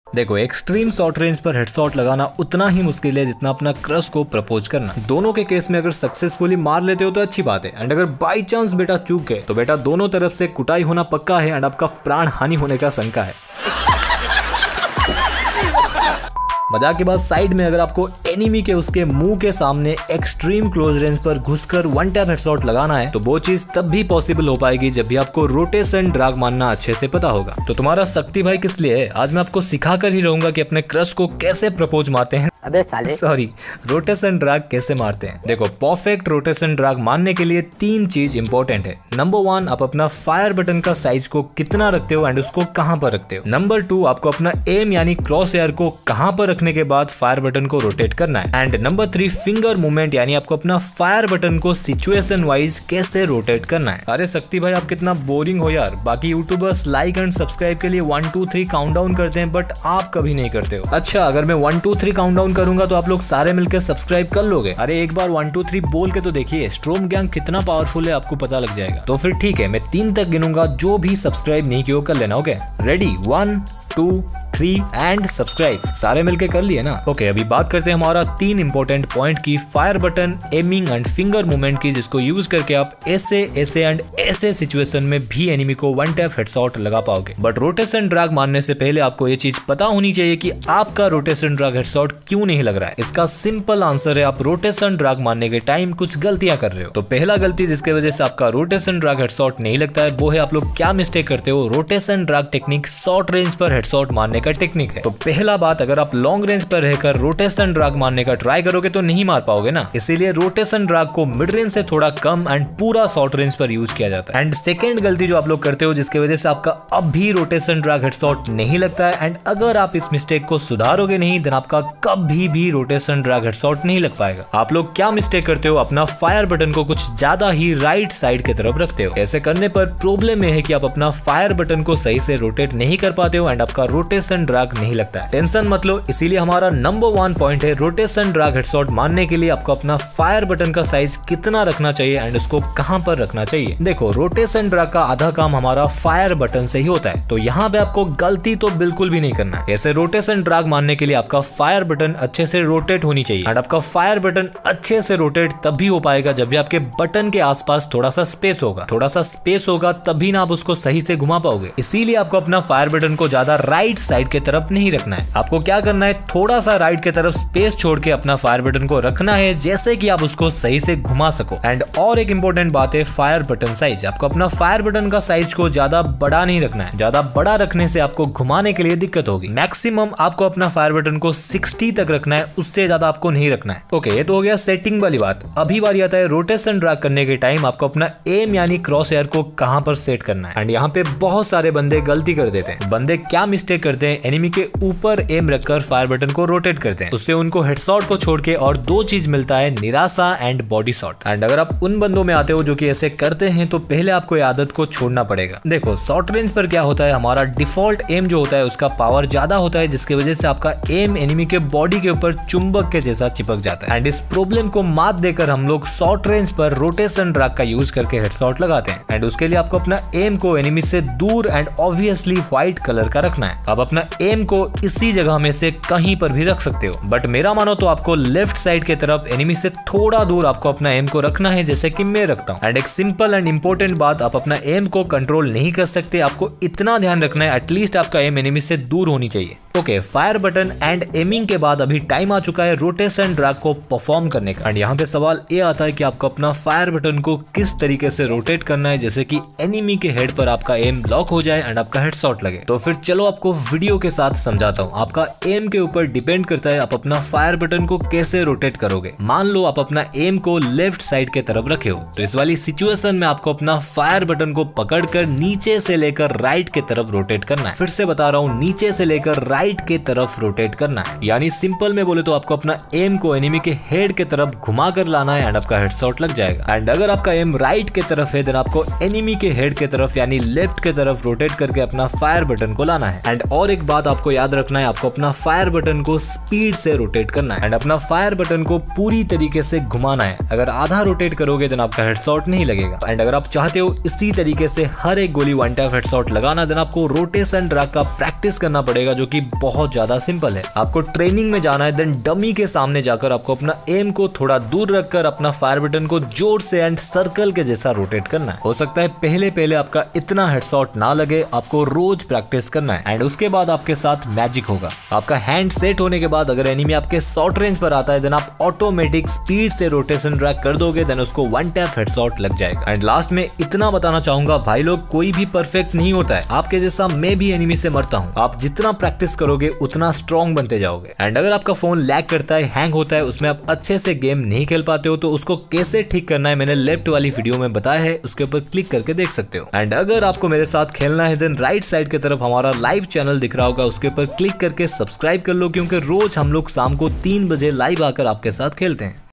देखो, extreme short range पर headshot लगाना उतना ही मुश्किल है जितना अपना क्रश को प्रपोज करना। दोनों के केस में अगर सक्सेसफुली मार लेते हो तो अच्छी बात है, एंड अगर बाई चांस बेटा चूक गए तो बेटा दोनों तरफ से कुटाई होना पक्का है एंड आपका प्राण हानि होने का शंका है। मजाक के बाद साइड में, अगर आपको एनिमी के उसके मुंह के सामने एक्सट्रीम क्लोज रेंज पर घुसकर वन टैप हेडशॉट लगाना है तो वो चीज तब भी पॉसिबल हो पाएगी जब भी आपको रोटेशन ड्रैग मारना अच्छे से पता होगा। तो तुम्हारा शक्ति भाई किस लिए है? आज मैं आपको सिखा कर ही रहूंगा कि अपने क्रश को कैसे प्रपोज मारते हैं, रोटेशन ड्रैग कैसे मारते हैं। देखो, परफेक्ट रोटेशन ड्रैग मारने के लिए 3 चीज इंपॉर्टेंट है। नंबर 1, आप अपना फायर बटन का साइज को कितना रखते हो एंड उसको कहां पर रखते हो। नंबर 2, आपको अपना एम यानी क्रॉस एयर को कहां पर रखने के बाद फायर बटन को रोटेट करना है। एंड नंबर 3, फिंगर मूवमेंट यानी आपको अपना फायर बटन को सिचुएशन वाइज कैसे रोटेट करना है। अरे शक्ति भाई, आप कितना बोरिंग हो यार। बाकी यूट्यूबर्स लाइक एंड सब्सक्राइब के लिए 1 2 3 काउंटडाउन करते हैं, बट आप कभी नहीं करते हो। अच्छा, अगर मैं 1 2 3 काउंटडाउन करूंगा तो आप लोग सारे मिलकर सब्सक्राइब कर लोगे? अरे एक बार 1 2 3 बोल के तो देखिए, स्ट्रोम गैंग कितना पावरफुल है आपको पता लग जाएगा। तो फिर ठीक है, मैं 3 तक गिनूंगा, जो भी सब्सक्राइब नहीं किया कर लेना। Okay, ready? 1 2 3 and subscribe. सारे मिलके कर लिए ना? ओके, अभी बात करते हैं हमारा 3 इंपॉर्टेंट पॉइंट की, fire button, aiming and finger movement की, जिसको यूज करके आप ऐसे एंड ऐसे सिचुएशन में भी एनिमी को वन टैप हेडशॉट लगा पाओगे। बट रोटेशन ड्रैग मारने से पहले आपको ये चीज पता होनी चाहिए कि आपका रोटेशन ड्रैग हेडशॉट क्यों नहीं लग रहा है। इसका सिंपल आंसर है, आप रोटेशन ड्रैग मारने के टाइम कुछ गलतियां कर रहे हो। तो पहला गलती जिसकी वजह से आपका रोटेशन ड्रैग हेडशॉट नहीं लगता है वो है, आप लोग क्या मिस्टेक करते हो। Rotation drag technique short range पर हेडशॉट मारने का टेक्निक है। तो पहला बात, अगर आप लॉन्ग रेंज पर रहकर रोटेशन ड्रैग मारने का ट्राई करोगे तो नहीं मार पाओगे ना। इसीलिए रोटेशन ड्रैग को मिड रेंज से थोड़ा कम एंड पूरा शॉर्ट रेंज पर यूज किया जाता है। एंड सेकंड गलती जो आप लोग करते हो जिसकी वजह से आपका अब भी रोटेशन ड्रैग हेडशॉट नहीं लगता है, एंड अगर आप इस मिस्टेक को सुधारोगे नहीं देन आपका कभी भी रोटेशन ड्रैग हेडशॉट नहीं लग पाएगा। आप लोग क्या मिस्टेक करते हो, अपना फायर बटन को कुछ ज्यादा ही राइट साइड की तरफ रखते हो। ऐसे करने पर प्रॉब्लम है कि आप अपना फायर बटन को सही से रोटेट नहीं कर पाते हो एंड आपका रोटेशन ड्रैग नहीं लगता है। टेंशन मत लो, इसीलिए हमारा नंबर 1 पॉइंट है, रोटेशन ड्रैग हेडशॉट मारने के लिए आपको अपना फायर बटन का साइज कितना रखना चाहिए एंड उसको कहां पर रखना चाहिए। देखो, रोटेशन ड्रैग का आधा काम हमारा फायर बटन से ही होता है, तो यहाँ पे आपको गलती तो बिल्कुल भी नहीं करना है। ऐसे रोटेशन ड्रैग मारने के लिए आपका फायर बटन अच्छे से रोटेट होनी चाहिए, एंड आपका फायर बटन अच्छे से रोटेट तभी हो पाएगा जब भी आपके बटन के आसपास थोड़ा सा स्पेस होगा। थोड़ा सा स्पेस होगा तभी ना आप उसको सही से घुमा पाओगे। इसीलिए आपको अपना फायर बटन को ज्यादा राइट साइड की तरफ नहीं रखना है। आपको क्या करना है, थोड़ा सा राइट की तरफ स्पेस छोड़ के अपना फायर बटन को रखना है, जैसे कि आप उसको सही से घुमा सको। एंड और एक इंपॉर्टेंट बात है, फायर बटन साइज। आपको अपना फायर बटन का साइज को ज्यादा बड़ा नहीं रखना है। ज्यादा बड़ा रखने से आपको घुमाने के लिए दिक्कत होगी। मैक्सिमम आपको अपना फायर बटन को 60 तक रखना है, उससे ज्यादा आपको नहीं रखना है। ओके, ये तो हो गया सेटिंग वाली बात। अभी बारी आता है रोटेशन ड्रैग करने के टाइम आपको अपना एम यानी क्रॉस एयर को कहां पर सेट करना है। एंड यहाँ पे बहुत सारे बंदे गलती कर देते हैं। बंदे क्या मिस्टेक करते हैं, एनिमी के ऊपर एम रखकर फायर बटन को रोटेट करते हैं। उससे उनको हेडशॉट को छोड़ के और 2 चीज मिलता है, निराशा एंड बॉडी शॉट। एंड अगर आप उन बंदों में आते हो जो कि ऐसे करते हैं तो पहले आपको ये आदत को छोड़ना पड़ेगा। देखो, शॉर्ट रेंज पर क्या होता है, हमारा डिफॉल्ट एम जो होता है उसका पावर ज्यादा होता है, जिसकी वजह से आपका एम एनिमी के बॉडी के ऊपर चुंबक के जैसा चिपक जाता है। एंड इस प्रॉब्लम को मात देकर हम लोग शॉर्ट रेंज पर रोटेशन ड्रैग का यूज करके हेडशॉट लगाते हैं। एंड उसके लिए आपको अपना एम को एनिमी से दूर एंड ऑब्वियसली व्हाइट कलर का रखना है। आप अपना एम को इसी जगह में से कहीं पर भी रख सकते हो, बट मेरा मानो तो आपको लेफ्ट साइड के तरफ एनिमी से थोड़ा दूर आपको अपना एम को रखना है, जैसे कि मैं रखता हूँ। एंड एक सिंपल एंड इंपॉर्टेंट बात, आप अपना एम को कंट्रोल नहीं कर सकते। आपको इतना ध्यान रखना है, एटलीस्ट आपका एम एनिमी से दूर होनी चाहिए। Okay, fire button and aiming के बाद अभी टाइम आ चुका है रोटेशन ड्रैग को परफॉर्म करने का। एंड यहाँ पे सवाल ये आता है कि आपको अपना फायर बटन को किस तरीके से रोटेट करना है जैसे कि एनिमी के हेड पर आपका एम लॉक हो जाए एंड आपका हेडशॉट लगे। तो फिर चलो आपको वीडियो के साथ समझाता हूँ। आपका एम के ऊपर डिपेंड करता है आप अपना फायर बटन को कैसे रोटेट करोगे। मान लो आप अपना एम को लेफ्ट साइड के तरफ रखे हो, तो इस वाली सिचुएशन में आपको अपना फायर बटन को पकड़कर नीचे से लेकर राइट के तरफ रोटेट करना है। फिर से बता रहा हूँ, नीचे से लेकर राइट के तरफ रोटेट करना है। यानी सिंपल में बोले तो आपको अपना एम को एनिमी के हेड के तरफ घुमा कर लाना है एंड आपका हेडशॉट लग जाएगा। एंड अगर आपका एम राइट के तरफ है देन आपको एनिमी के हेड के तरफ यानी लेफ्ट के तरफ रोटेट करके अपना फायर बटन को लाना है। एंड और एक बात आपको याद रखना है, आपको अपना फायर बटन को स्पीड से रोटेट करना है एंड अपना फायर बटन को पूरी तरीके से घुमाना है। अगर आधा रोटेट करोगे देन आपका हेडशॉट नहीं लगेगा। एंड अगर आप चाहते हो इसी तरीके से हर एक गोली वन टैप हेडशॉट लगाना देन आपको रोटेशन ड्रैग का प्रैक्टिस करना पड़ेगा, जो कि बहुत ज्यादा सिंपल है। आपको ट्रेनिंग में जाना है, देन डमी के सामने जाकर आपको अपना एम को थोड़ा दूर रखकर अपना फायर बटन को जोर से एंड सर्कल के जैसा रोटेट करना है। हो सकता है पहले आपका इतना हेडशॉट ना लगे, आपको रोज प्रैक्टिस करना है एंड उसके बाद आपके साथ मैजिक होगा। आपका हैंड सेट होने के बाद अगर एनिमी आपके शॉर्ट रेंज पर आता है देन आप ऑटोमेटिक स्पीड से रोटेशन ड्रैग कर दोगे, देन उसको वन टैप हेडशॉट लग जाएगा। एंड लास्ट में इतना बताना चाहूंगा भाई लोग, कोई भी परफेक्ट नहीं होता है। आपके जैसा मैं भी एनिमी से मरता हूँ। आप जितना प्रैक्टिस करोगे उतना स्ट्रॉन्ग बनते जाओगे। एंड अगर आपका फोन लैग करता है, हैंग होता है, उसमें आप अच्छे से गेम नहीं खेल पाते हो तो उसको कैसे ठीक करना है मैंने लेफ्ट वाली वीडियो में बताया है, उसके ऊपर क्लिक करके देख सकते हो। एंड अगर आपको मेरे साथ खेलना है देन राइट साइड की तरफ हमारा लाइव चैनल दिख रहा होगा, उसके ऊपर क्लिक करके सब्सक्राइब कर लो, क्योंकि रोज हम लोग शाम को 3 बजे लाइव आकर आपके साथ खेलते हैं।